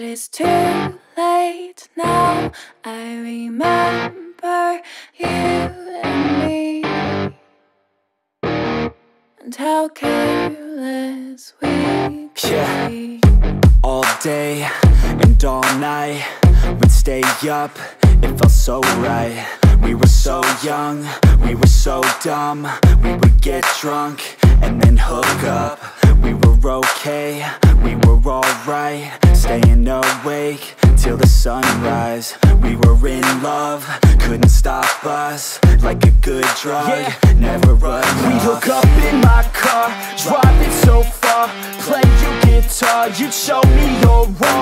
But it's too late now. I remember you and me, and how careless we could be. All day and all night, we'd stay up, it felt so right. We were so young, we were so dumb. We would get drunk and then hook up. We were okay, we were alright, staying awake till the sunrise. We were in love, couldn't stop us. Like a good drug, never enough. We'd hook up in my car, drive it so far, play your guitar, you'd show me your wall.